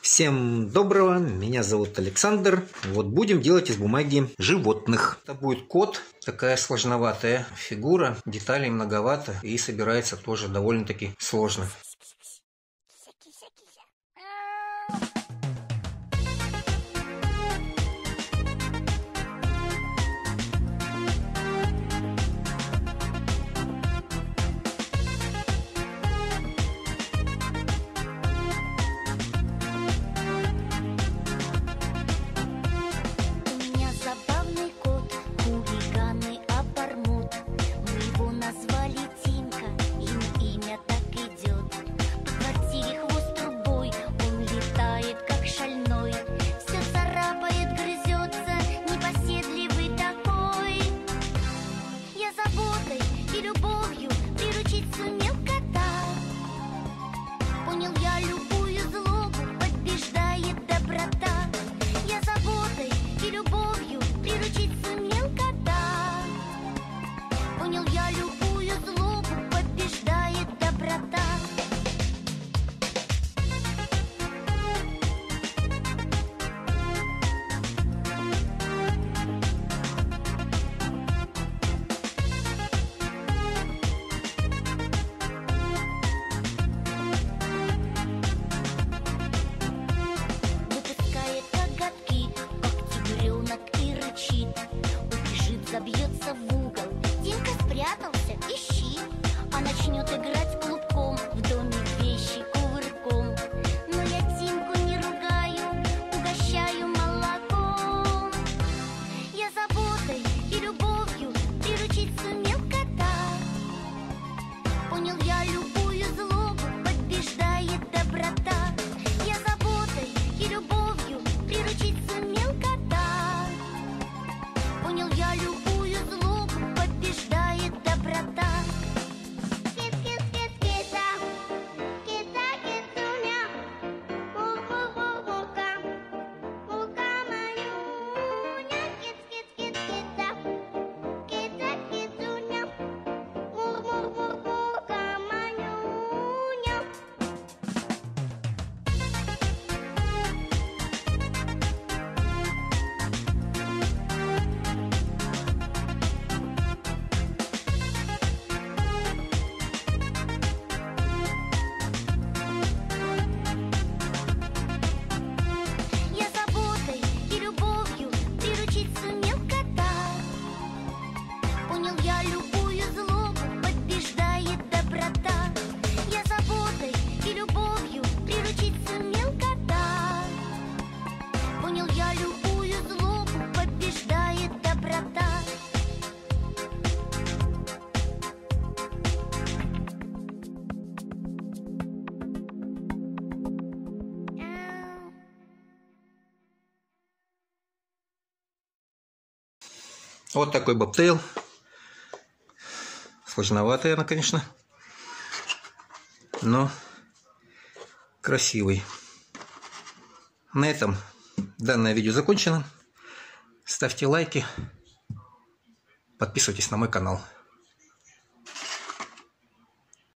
Всем доброго, меня зовут Александр. Вот будем делать из бумаги животных. Это будет кот, такая сложноватая фигура, деталей многовато и собирается тоже довольно-таки сложно. Забьется в угол, Димка спрятался, ищи. А начнет играть клубком, в доме вещи кувырком. Но я Димку не ругаю, угощаю молоком. Я заботой и любовью приручить сумел кота. Понял я, любую злобу побеждает доброта. Я заботой и любовью приручить сумел кота. Понял я, любую злобу побеждает доброта. Кит-кит-кит-кита, кита-кицуня, му-му-му-мука, мука-манюня. Кит-кит-кит-кита, кита-кицуня, му-му-му-мука-манюня. Вот такой бобтейл. Сложноватый она, конечно, но красивый. На этом данное видео закончено. Ставьте лайки, подписывайтесь на мой канал.